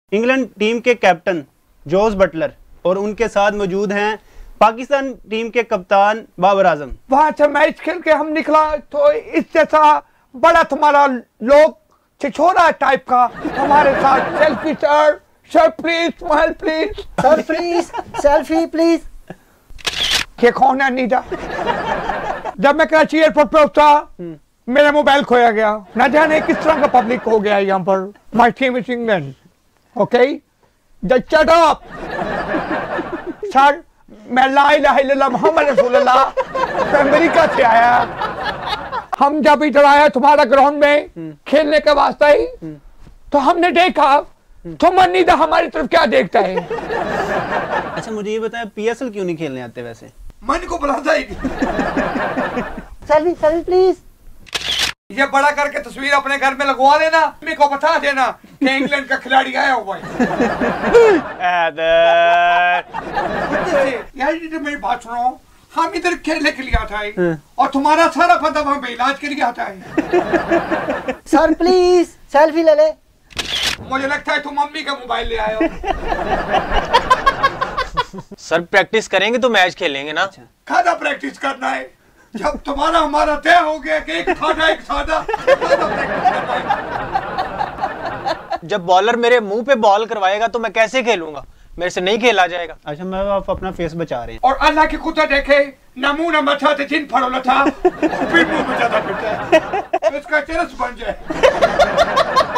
England team के captain Jos Buttler और उनके साथ मौजूद हैं पाकिस्तान टीम के कप्तान बाबर आजम। वहां से मैच खेल के हम निकला तो इस जैसा बड़ा तुम्हारा लोग छिछोरा टाइप का हमारे साथ selfie sir please smile please sir please selfie please. ये कौन है नीदा? जब मैं कराची एयरपोर्ट पे उतरा मेरा मोबाइल खोया गया। ना जाने किस तरह का पब्लिक हो गया यहाँ पर। My team is England okay just shut up sir. मैं ला इलाहा इल्लल्लाह मोहम्मद रसूलुल्लाह अमेरिका से आया। हम जब इधर आया तुम्हारा ग्राउंड में खेलने के वास्ते ही तो हमने देखा तो नीदा हमारी तरफ क्या देखता है। अच्छा मुझे ये बताया पीएसएल क्यों नहीं खेलने आते? वैसे मन को बुलाता ही सेल्फी सेल्फी प्लीज। ये बड़ा करके तस्वीर अपने घर में लगवा देना। मम्मी को बता देना कि इंग्लैंड का खिलाड़ी आया हुआ है। यार मेरी बात सुनो, हम इधर खेलने के लिए आता है और तुम्हारा सारा बंदा वहाँ पे इलाज के लिए आता है। सर प्लीज सेल्फी ले ले। मुझे लगता है तुम मम्मी का मोबाइल ले आए हो। सर प्रैक्टिस करेंगे तो मैच खेलेंगे ना। खाना प्रैक्टिस करना है। जब तुम्हारा हमारा तय हो गया कि एक खाना एक सादा प्रैक्टिस करना है। जब बॉलर मेरे मुंह पे बॉल करवाएगा तो मैं कैसे खेलूंगा? मेरे से नहीं खेला जाएगा। अच्छा मैं आप अपना फेस बचा रहे हैं। और अल्लाह की खुदा देखे ना मुंह ना मचा ते जिन फड़ोला था फिर मुंह में ज्यादा फिरता है। इसका चरस बन जाए।